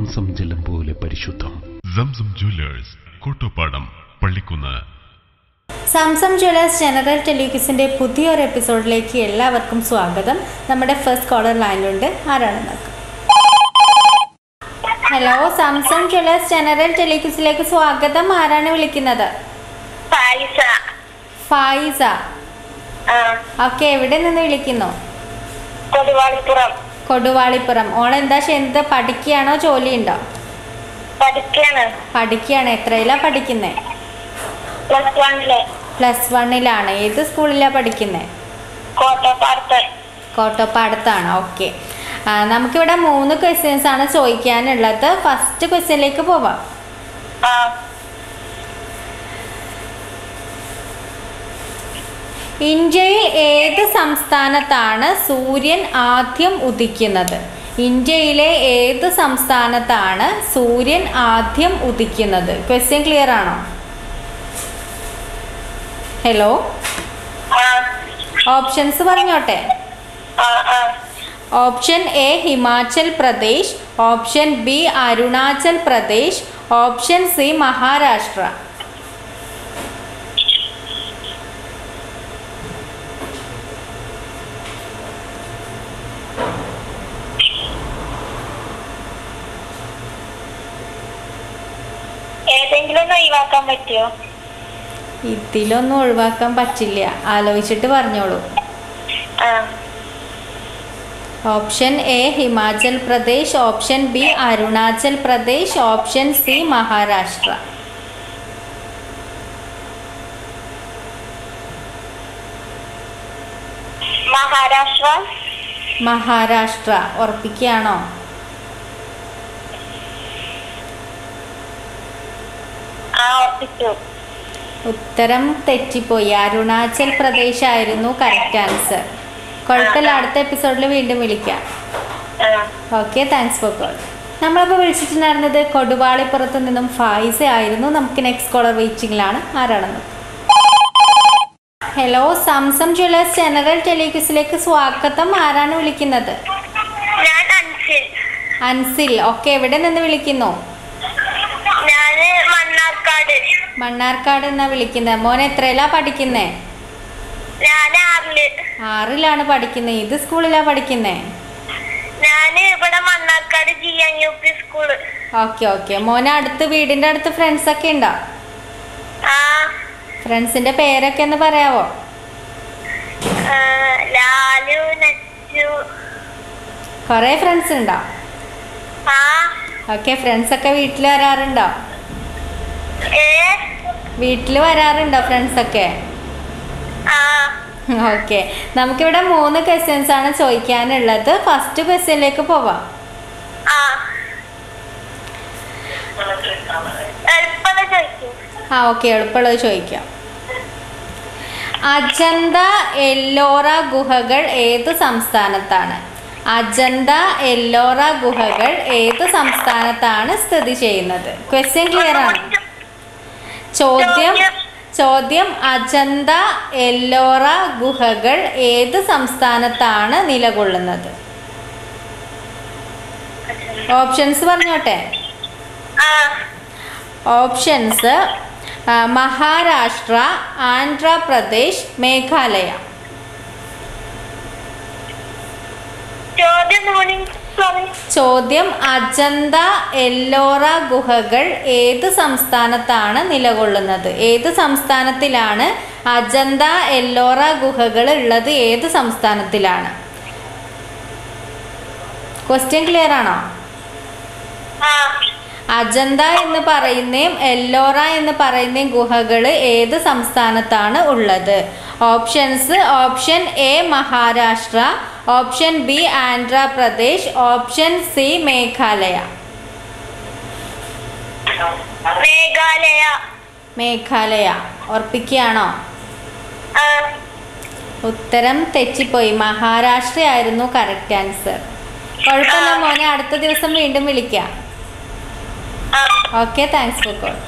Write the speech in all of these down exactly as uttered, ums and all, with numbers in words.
Zamzam ജലം പോലെ പരിശുദ്ധം. Zamzam jewellers, Kottopadam, Pallikkunnu. Zamzam jewellers general ടെലിവിഷന്റെ പുതിയൊരു എപ്പിസോഡിലേക്ക് എല്ലാവർക്കും സ്വാഗതം. നമ്മുടെ ഫസ്റ്റ് കോളർ ലൈനിലുണ്ട്. ആരാണെന്ന് നോക്കാം. ഹലോ, സംസം ജ്വല്ലേഴ്സ് ജനറൽ ടെലിവിഷനിലേക്ക് സ്വാഗതം. ആരാണ് വിളിക്കുന്നത്? ഫായിസ. ഫായിസ. ഓക്കെ, എവിടെ നിന്ന് വിളിക്കുന്നു? കൊടുവാളിപ്പുറം. കൊടുവാളിപ്പുറം. ഓളെന്താ എന്ത് പഠിക്കുകയാണോ ജോലി ഉണ്ടോ? പഠിക്കാണ്. പഠിക്കുകയാണ്. എത്രയിലാ പഠിക്കുന്നേ? പ്ലസ് വണ്ണില്. പ്ലസ് വണ്ണിലാണ്. ഏത് സ്കൂളിലാണ് പഠിക്കുന്നത്? കോട്ടപ്പാടത്ത്. കോട്ടപ്പാടത്താണ്. ഓക്കെ, നമുക്കിവിടെ മൂന്ന് ക്വസ്റ്റ്യൻസ് ആണ് ചോദിക്കാനുള്ളത്. ഫസ്റ്റ് ക്വസ്റ്റ്യനിലേക്ക് പോവാം. ഇന്ത്യയിൽ ഏത് സംസ്ഥാനത്താണ് സൂര്യൻ ആദ്യം ഉദിക്കുന്നത്? ഇന്ത്യയിലെ ഏത് സംസ്ഥാനത്താണ് സൂര്യൻ ആദ്യം ഉദിക്കുന്നത്? ക്വസ്റ്റ്യൻ ക്ലിയർ ആണോ? ഹലോ, ഓപ്ഷൻസ് പറഞ്ഞോട്ടെ. Option A Himachal Pradesh, option B Arunachal Pradesh, option C Maharashtra. ഏതെങ്കിലും ഒഴിവാക്കാൻ പറ്റുമോ? ഇതിലൊന്നും ഒഴിവാക്കാൻ പറ്റില്ല. ആലോചിച്ചിട്ട് പറഞ്ഞോളൂ. Option A Himachal Pradesh, option B Arunachal Pradesh, option C Maharashtra. Maharashtra. Maharashtra ഉറപ്പിക്കുകയാണോ? ഉത്തരം തെറ്റിപ്പോയി. അരുണാചൽ പ്രദേശ് ആയിരുന്നു കറക്റ്റ് ആൻസർ. കുഴപ്പമില്ല, അടുത്ത എപ്പിസോഡിൽ വീണ്ടും വിളിക്കാം. Okay, thanks for call. നമ്മളിപ്പോൾ വിളിച്ചിട്ടുണ്ടായിരുന്നത് കൊടുവാളിപ്പുറത്ത് നിന്നും ഫായിസ ആയിരുന്നു. നമുക്ക് നെക്സ്റ്റ് കോളർ വെയിറ്റിംഗിലാണ്. ആരാണെന്ന്. ഹലോ, സംസം ജ്വല്ലേഴ്സ് ജനറൽ ടെലിവിഷനിലേക്ക് സ്വാഗതം. ആരാണ് വിളിക്കുന്നത്? അൻസിൽ. ഓക്കെ, എവിടെ നിന്ന് വിളിക്കുന്നു? മണ്ണാർക്കാട് എന്നാ വിളിക്കുന്നത്. മോൻ എത്രയിലാ പഠിക്കുന്നേ? ആറിലാണ് പഠിക്കുന്നത്. ഏത് സ്കൂളിലാ പഠിക്കുന്നേ? Okay okay. മോനെ അടുത്ത് വീടിന്റെ അടുത്ത് ഫ്രണ്ട്സ് ഒക്കെ ഉണ്ടോ? ഫ്രണ്ട്സിന്റെ പേരൊക്കെ ഒന്ന് പറയാവോ? കൊറേ ഫ്രണ്ട്സ് ഉണ്ടോ? ഓക്കെ, ഫ്രണ്ട്സ് ഒക്കെ വീട്ടിൽ വരാറുണ്ടോ? വീട്ടിൽ വരാറുണ്ടോ ഫ്രണ്ട്സ് ഒക്കെ? ഓക്കെ, നമുക്കിവിടെ മൂന്ന് ക്വസ്റ്റ്യൻസ് ആണ് ചോദിക്കാനുള്ളത്. ഫസ്റ്റ് ക്വസ്റ്റ്യനിലേക്ക് പോവാം. ആ ഓക്കെ, എളുപ്പമുള്ളത് ചോദിക്കാം. അജന്ത എല്ലോറ ഗുഹകൾ ഏത് സംസ്ഥാനത്താണ്? അജന്ത എല്ലോറ ഗുഹകൾ ഏത് സംസ്ഥാനത്താണ് സ്ഥിതി ചെയ്യുന്നത്? ക്വസ്റ്റ്യൻ ക്ലിയർ ആണ്? ചോദ്യം ചോദ്യം അജന്ത എല്ലോറ ഗുഹകൾ ഏത് സംസ്ഥാനത്താണ് നിലകൊള്ളുന്നത്? ഓപ്ഷൻസ് പറഞ്ഞോട്ടെ. ഓപ്ഷൻസ് മഹാരാഷ്ട്ര, ആന്ധ്രാപ്രദേശ്, മേഘാലയ. ചോദ്യം അജന്ത എല്ലോറ ഗുഹകൾ ഏത് സംസ്ഥാനത്താണ് നിലകൊള്ളുന്നത്? ഏത് സംസ്ഥാനത്തിലാണ് അജന്ത എല്ലോറ ഗുഹകൾ ഉള്ളത്? ഏത് സംസ്ഥാനത്തിലാണ്? ക്വസ്റ്റ്യൻ ക്ലിയർ ആണോ? അജന്ത എന്ന് പറയുന്നേം എല്ലോറ എന്ന് പറയുന്ന ഗുഹകൾ ഏത് സംസ്ഥാനത്താണ് ഉള്ളത്? Options option A Maharashtra, option B Andhra Pradesh, option C Meghalaya. Meghalaya. Meghalaya ഉറപ്പിക്കുകയാണോ? ഉത്തരം തെറ്റിപ്പോയി. മഹാരാഷ്ട്ര ആയിരുന്നു കറക്റ്റ് ആൻസർ. കുഴപ്പമില്ല മോനെ, അടുത്ത ദിവസം വീണ്ടും വിളിക്കാം. Okay, thanks for call.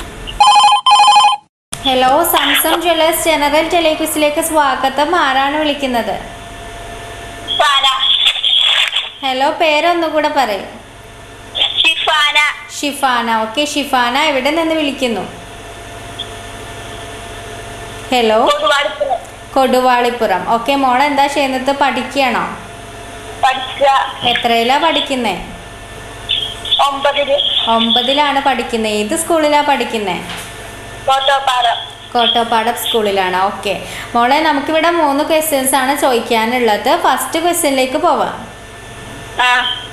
Hello, Zamzam jewellers general ടെലിവിഷനിലേക്ക് സ്വാഗതം. ആരാണ് വിളിക്കുന്നത്? ഹലോ, പേരൊന്നുകൂടെ പറയൂ. ഷിഫ. ഷിഫാന. ഷിഫാന. ഓക്കെ, ഷിഫാന എവിടെ നിന്ന് വിളിക്കുന്നു? ഹലോ. കൊടുവാളിപ്പുറം. കൊടുവാളിപ്പുറം. ഓക്കെ, മോളെ എന്താ ചെയ്യുന്നത്? പഠിക്കുകയാണോ? പഠിക്കുക. എത്രയിലാ പഠിക്കുന്നേ? ഒമ്പതില്. ഒമ്പതിലാണ് പഠിക്കുന്നത്. ഏത് സ്കൂളിലാണ് പഠിക്കുന്നത്? കോട്ടോപ്പാടം. കോട്ടോപ്പാടം സ്കൂളിലാണ്. ഓക്കെ മോളെ, നമുക്കിവിടെ മൂന്ന് ക്വസ്റ്റ്യൻസ് ആണ് ചോദിക്കാനുള്ളത്. ഫസ്റ്റ് ക്വസ്റ്റ്യനിലേക്ക് പോവാം. ആ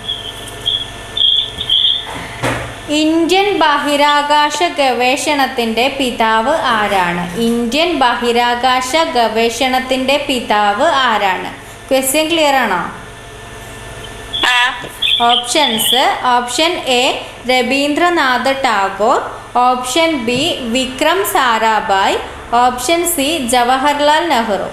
ഇന്ത്യൻ ബഹിരാകാശ ഗവേഷണത്തിന്റെ പിതാവ് ആരാണ്? ഇന്ത്യൻ ബഹിരാകാശ ഗവേഷണത്തിന്റെ പിതാവ് ആരാണ്? ക്വസ്റ്റ്യൻ ക്ലിയർ ആണോ? ആ options: option A Rabindranath Tagore, option B Vikram Sarabhai, option C Jawaharlal Nehru.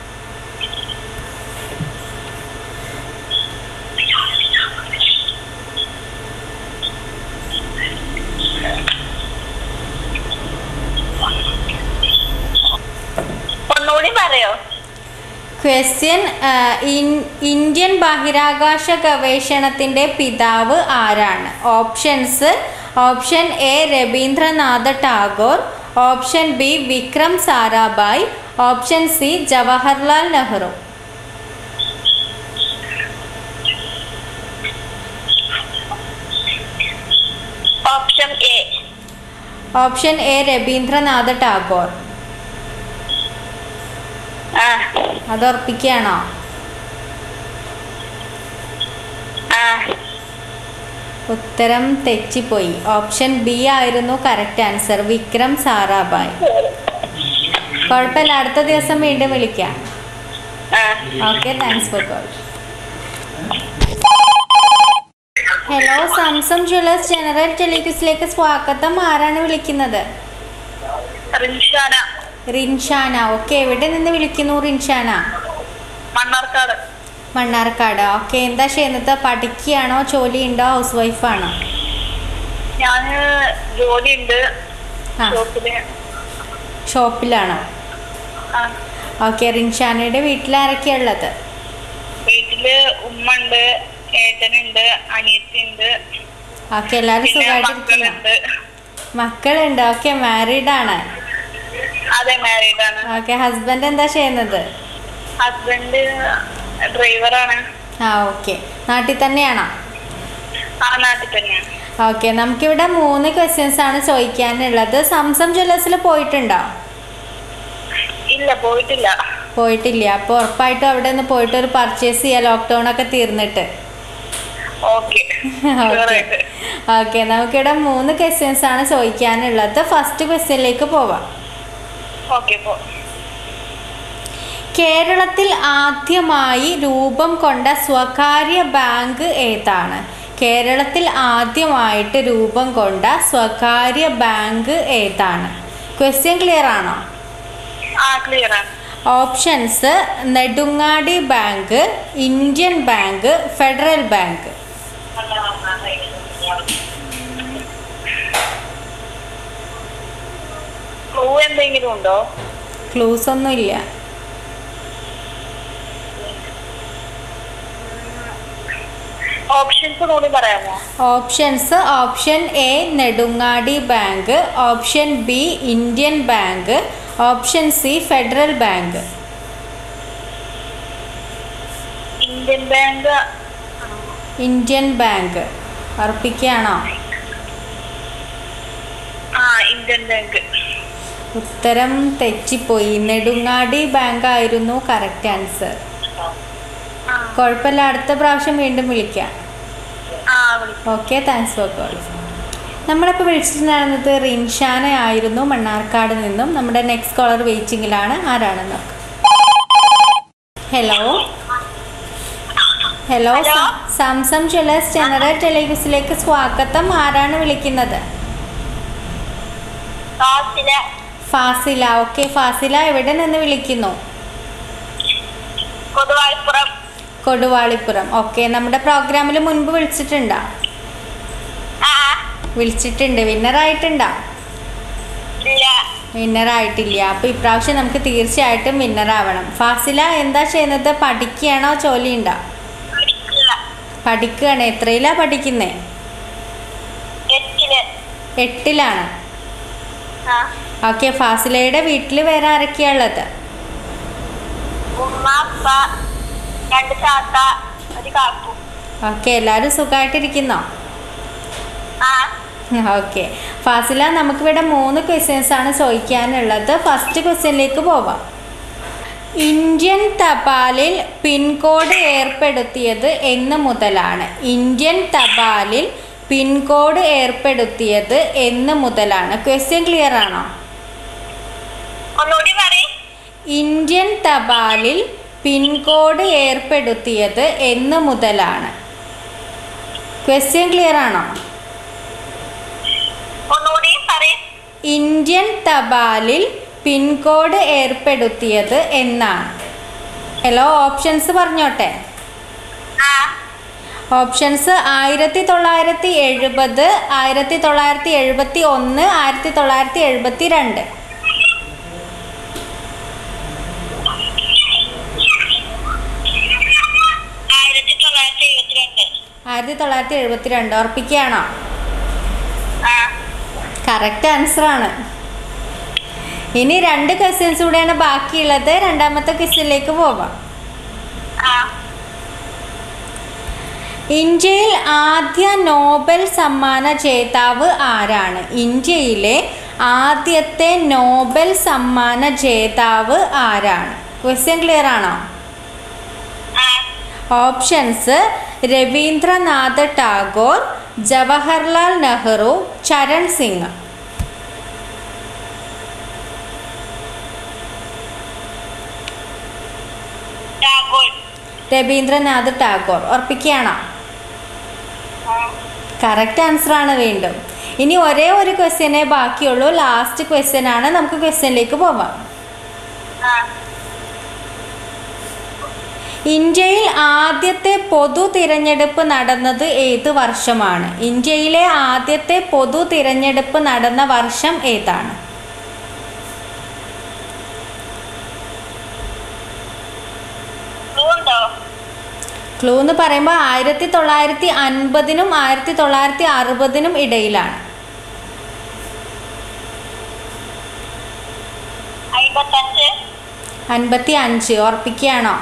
ഒന്നുകൂടി പറയോ? ക്വസ്റ്റ്യൻ: ഇന്ത്യൻ ബഹിരാകാശ ഗവേഷണത്തിന്റെ പിതാവ് ആരാണ്? Options: option A Rabindranath Tagore, option B Vikram Sarabhai, option C Jawaharlal Nehru. Option A. Option A Rabindranath Tagore. ആ അത് ഉറപ്പിക്കുകയാണോ? ആ ഉത്തരം തെറ്റിപ്പോയി. ഓപ്ഷൻ ബി ആയിരുന്നു കറക്റ്റ് ആൻസർ, വിക്രം സാരാഭായ്. കുഴപ്പമില്ല, അടുത്ത ദിവസം വീണ്ടും വിളിക്കാം. ആ okay, thanks for call. Hello, Zamzam jewellers general ടെലിക്യൂസിലേക്ക് സ്വാഗതം. ആരാണ് വിളിക്കുന്നത്? റിൻഷാന. റിൻഷാന. ഓക്കെ, എവിടെ നിന്ന് വിളിക്കുന്നു റിൻഷാന? മണ്ണാർക്കാട്. മണ്ണാർക്കാട്. ഓക്കെ, എന്താ ചെയ്യുന്നത്? പഠിക്കുകയാണോ, ജോലിയുണ്ടോ, ഹൗസ് വൈഫാണോ? ഞാന് ജോലിയുണ്ട് ആ, ഷോപ്പില്. ഷോപ്പിലാണോ? ആ ഓക്കെ, റിൻഷാനയുടെ വീട്ടിലാരൊക്കെയാ ഉള്ളത്? വീട്ടില് ഉമ്മ ഉണ്ട്, ഏട്ടനുണ്ട്, അനിയത്തിയുണ്ട്, ഓക്കെ, എല്ലാവരും പിന്നെ സുഖമായിട്ടിരിക്കുന്നു. മക്കളുണ്ട്. മക്കളുണ്ട്. ഓക്കെ, മാരീഡ് ആണ്? അതെ, മാരീഡ് ആണ്. ഓക്കെ, ഹസ്ബൻഡ് എന്താ ചെയ്യുന്നത്? ഹസ്ബൻഡ് ഡ്രൈവറാണ്. ആ, ഓക്കെ, നാട്ടിൽ തന്നെയാണോ? ആ നാട്ടിൽ തന്നെയാണ്. ഓക്കെ, നമുക്കിവിടെ മൂന്ന് ക്വസ്റ്റ്യൻസ് ആണ് ചോദിക്കാനുള്ളത്. സംസം ജ്വല്ലേഴ്സിൽ പോയിട്ടുണ്ടോ? ഇല്ല, പോയിട്ടില്ല. പോയിട്ടില്ല. അപ്പോൾ ഉറപ്പായിട്ടും അവിടെ നിന്ന് പോയിട്ട് ഒരു പർച്ചേസ് ചെയ്യാം, ലോക്ക്ഡൗൺ ഒക്കെ തീർന്നിട്ട്. ഓക്കെ. ഓക്കെ ഓക്കെ നമുക്കിവിടെ മൂന്ന് ക്വസ്റ്റ്യൻസ് ആണ് ചോദിക്കാനുള്ളത്. ഫസ്റ്റ് ക്വസ്റ്റ്യനിലേക്ക് പോവാം. ഓക്കെ, പോ. കേരളത്തിൽ ആദ്യമായി രൂപം കൊണ്ട സ്വകാര്യ ബാങ്ക് ഏതാണ്? കേരളത്തിൽ ആദ്യമായിട്ട് രൂപം കൊണ്ട സ്വകാര്യ ബാങ്ക് ഏതാണ്? ക്വസ്റ്റ്യൻ ക്ലിയർ ആണോ? ആ ക്ലിയർ ആണ്. Options: Nedungadi Bank, Indian Bank, Federal Bank. Clue എന്തെങ്കിലും ഉണ്ടോ? ക്ലൂസ് ഒന്നും ഇല്ല. ഓപ്ഷൻസ് കൂടി പറയാമോ? Options: option A Nedungadi Bank, option B Indian Bank, option C Federal Bank. Indian Bank. Indian Bank ഉറപ്പിക്കുകയാണോ? ആ ഇന്ത്യൻ ബാങ്ക്. ഉത്തരം തെറ്റിപ്പോയി. നെടുങ്ങാടി ബാങ്ക് ആയിരുന്നു കറക്റ്റ് ആൻസർ. കുഴപ്പമില്ല, അടുത്ത പ്രാവശ്യം വീണ്ടും വിളിക്കാം. Okay, thanks for call. നമ്മളിപ്പോൾ വിളിച്ചിട്ടുണ്ടായിരുന്നത് റിൻഷാന ആയിരുന്നു, മണ്ണാർക്കാട് നിന്നും. നമ്മുടെ നെക്സ്റ്റ് കോളർ വെയിറ്റിംഗിലാണ്. ആരാണെന്ന് നോക്കാം. Hello hello Zamzam jewellers general ടെലിക്യൂസിലേക്ക് സ്വാഗതം. ആരാണ് വിളിക്കുന്നത്? ഫാസില. ഓക്കെ, ഫാസില എവിടെ നിന്ന് വിളിക്കുന്നു? കൊടുവാളിപ്പുറം. കൊടുവാളിപ്പുറം. ഓക്കെ, നമ്മുടെ പ്രോഗ്രാമിൽ മുൻപ് വിളിച്ചിട്ടുണ്ടോ? വിളിച്ചിട്ടുണ്ട്. വിന്നറായിട്ടുണ്ടോ? വിന്നറായിട്ടില്ല. അപ്പോൾ ഇപ്രാവശ്യം നമുക്ക് തീർച്ചയായിട്ടും വിന്നറാവണം. ഫാസില എന്താ ചെയ്യുന്നത്? പഠിക്കുകയാണോ, ജോലിയുണ്ടോ? പഠിക്കുകയാണ്. എത്രയിലാണ് പഠിക്കുന്നത്? എട്ടില്. എട്ടിലാണ്. ആ. ഓക്കെ, ഫാസിലയുടെ വീട്ടിൽ വേറെ ആരൊക്കെയാ ഉള്ളത്? ഉമ്മ, അപ്പ, രണ്ട് താത്ത, ഒരു കാക്കു. ഓക്കെ, എല്ലാവരും സുഖമായിട്ടിരിക്കുന്നോ? ആ. ഓക്കെ ഫാസില, നമുക്കിവിടെ മൂന്ന് ക്വസ്റ്റ്യൻസ് ആണ് ചോദിക്കാനുള്ളത്. ഫസ്റ്റ് ക്വസ്റ്റ്യനിലേക്ക് പോവാം. ഇന്ത്യൻ തപാലിൽ പിൻകോഡ് ഏർപ്പെടുത്തിയത് എന്ന് മുതലാണ്? ഇന്ത്യൻ തപാലിൽ പിൻകോഡ് ഏർപ്പെടുത്തിയത് എന്ന് മുതലാണ്? ക്വസ്റ്റ്യൻ ക്ലിയർ ആണോ? ഒന്നുകൂടി പറയ്. ഇന്ത്യൻ തപാലിൽ പിൻകോഡ് ഏർപ്പെടുത്തിയത് എന്ന് മുതലാണ്? ക്വസ്റ്റ്യൻ ക്ലിയർ ആണോ? ഒന്നുകൂടി പറയ്. ഇന്ത്യൻ തപാലിൽ പിൻകോഡ് ഏർപ്പെടുത്തിയത് എന്നാണ്? ഹലോ, ഓപ്ഷൻസ് പറഞ്ഞോട്ടെ. ആ. ഓപ്ഷൻസ് ആയിരത്തി തൊള്ളായിരത്തി എഴുപത്, ആയിരത്തി തൊള്ളായിരത്തി എഴുപത്തി ഒന്ന്, ആയിരത്തി തൊള്ളായിരത്തി എഴുപത്തി രണ്ട്. ആയിരത്തി തൊള്ളായിരത്തി എഴുപത്തിരണ്ട്. ആയിരത്തി തൊള്ളായിരത്തി എഴുപത്തി രണ്ട് ഉറപ്പിക്കുകയാണോ? ആ. കറക്റ്റ് ആൻസർ ആണ്. ഇനി രണ്ട് ക്വസ്റ്റ്യൻസ് കൂടെയാണ് ബാക്കിയുള്ളത്. രണ്ടാമത്തെ ക്വസ്റ്റ്യനിലേക്ക് പോവാം. ആ. ഇന്ത്യയിൽ ആദ്യ നോബൽ സമ്മാന ജേതാവ് ആരാണ്? ഇന്ത്യയിലെ ആദ്യത്തെ നോബൽ സമ്മാന ജേതാവ് ആരാണ്? ക്വസ്റ്റ്യൻ ക്ലിയർ ആണോ? ആ. ഓപ്ഷൻസ് രവീന്ദ്രനാഥ് ടാഗോർ, ജവഹർലാൽ നെഹ്റു, ചരൺ സിംഗ്. ടാഗോർ. രവീന്ദ്രനാഥ് ടാഗോർ ഉറപ്പിക്കുകയാണോ? ആ. കറക്റ്റ് ആൻസർ ആണ്. വീണ്ടും ഇനി ഒരേ ഒരു ക്വസ്റ്റ്യനേ ബാക്കിയുള്ളൂ. ലാസ്റ്റ് ക്വസ്റ്റ്യൻ ആണ്. നമുക്ക് ക്വസ്റ്റ്യനിലേക്ക് പോവാം. ആ. ഇന്ത്യയിൽ ആദ്യത്തെ പൊതു തിരഞ്ഞെടുപ്പ് നടന്നത് ഏത് വർഷമാണ്? ഇന്ത്യയിലെ ആദ്യത്തെ പൊതു തിരഞ്ഞെടുപ്പ് നടന്ന വർഷം ഏതാണ്? ക്ലൂ എന്ന് പറയുമ്പോൾ ആയിരത്തി തൊള്ളായിരത്തി അൻപതിനും ആയിരത്തി തൊള്ളായിരത്തി അറുപതിനും ഇടയിലാണ്. അൻപത്തി അഞ്ച് ഉറപ്പിക്കുകയാണോ?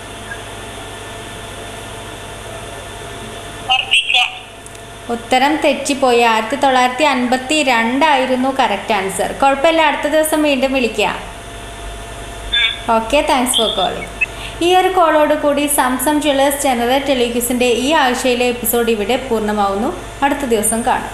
ഉത്തരം തെറ്റിപ്പോയി. ആയിരത്തി തൊള്ളായിരത്തി അൻപത്തി രണ്ടായിരുന്നു കറക്റ്റ് ആൻസർ. കുഴപ്പമില്ല, അടുത്ത ദിവസം വീണ്ടും വിളിക്കാം. Okay, thanks for calling. ഈ ഒരു കോളോട് കൂടി സംസം ജ്വല്ലേഴ്സ് ജനറൽ ടെലിക്യൂസിൻ്റെ ഈ ആഴ്ചയിലെ എപ്പിസോഡ് ഇവിടെ പൂർണ്ണമാവുന്നു. അടുത്ത ദിവസം കാണാം.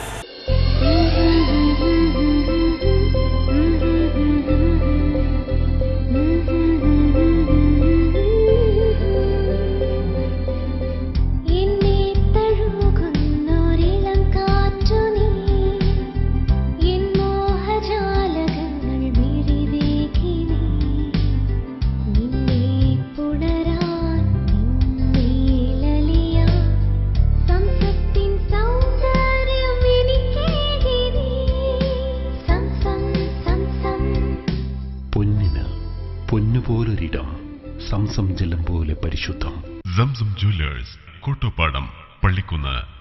പൊന്നുപോലൊരിടം, സംസം ജലം പോലെ പരിശുദ്ധം. സംസം ജ്വല്ലേഴ്സ്, കോട്ടോപ്പാടം, പള്ളിക്കുന്ന്.